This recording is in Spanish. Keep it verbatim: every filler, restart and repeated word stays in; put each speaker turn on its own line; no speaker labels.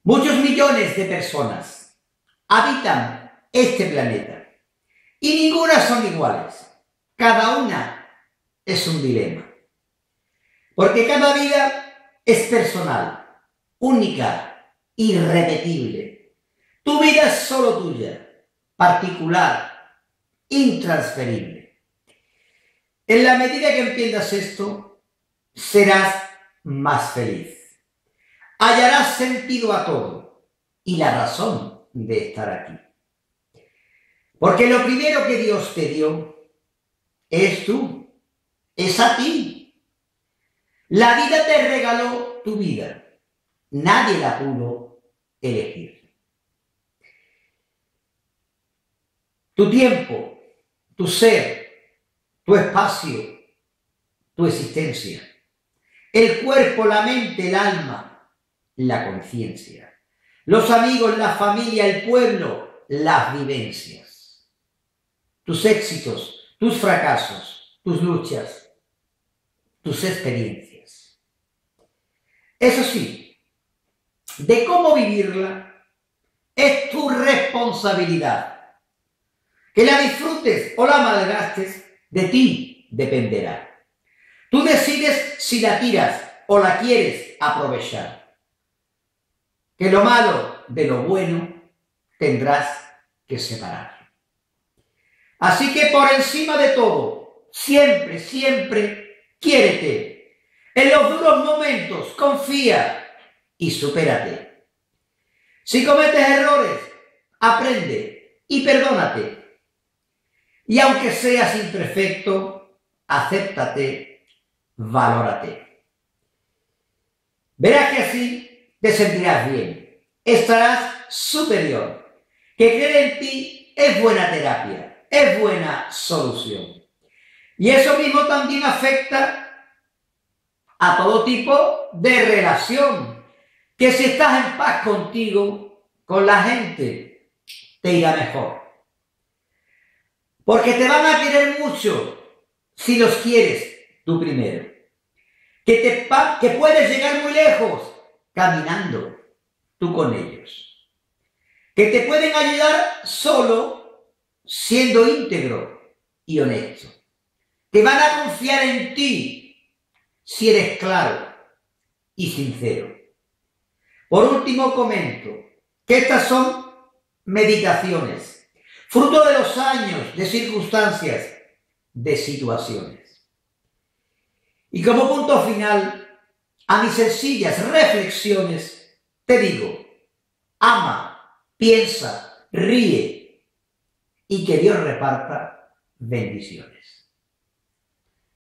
Muchos millones de personas habitan este planeta y ninguna son iguales. Cada una es un dilema. Porque cada vida es personal, única, irrepetible. Tu vida es solo tuya, particular, intransferible. En la medida que entiendas esto, serás más feliz. Hallarás sentido a todo y la razón de estar aquí. Porque lo primero que Dios te dio es tú, es a ti. La vida te regaló tu vida. Nadie la pudo elegir. Tu tiempo, tu ser, tu espacio, tu existencia, el cuerpo, la mente, el alma, la conciencia, los amigos, la familia, el pueblo, las vivencias, tus éxitos, tus fracasos, tus luchas, tus experiencias. Eso sí, de cómo vivirla es tu responsabilidad. Que la disfrutes o la malgastes, de ti dependerá. Tú decides si la tiras o la quieres aprovechar. Que lo malo de lo bueno tendrás que separar. Así que por encima de todo, siempre, siempre, quiérete. En los duros momentos, confía y supérate. Si cometes errores, aprende y perdónate. Y aunque seas imperfecto, acéptate, valórate. Verás que así te sentirás bien, estarás superior. Que creer en ti es buena terapia, es buena solución. Y eso mismo también afecta a todo tipo de relación. Que si estás en paz contigo, con la gente, te irá mejor. Porque te van a querer mucho si los quieres tú primero. Que, te, que puedes llegar muy lejos caminando tú con ellos. Que te pueden ayudar solo siendo íntegro y honesto. Que van a confiar en ti si eres claro y sincero. Por último comento que estas son meditaciones, fruto de los años, de circunstancias, de situaciones. Y como punto final, a mis sencillas reflexiones, te digo, ama, piensa, ríe y que Dios reparta bendiciones.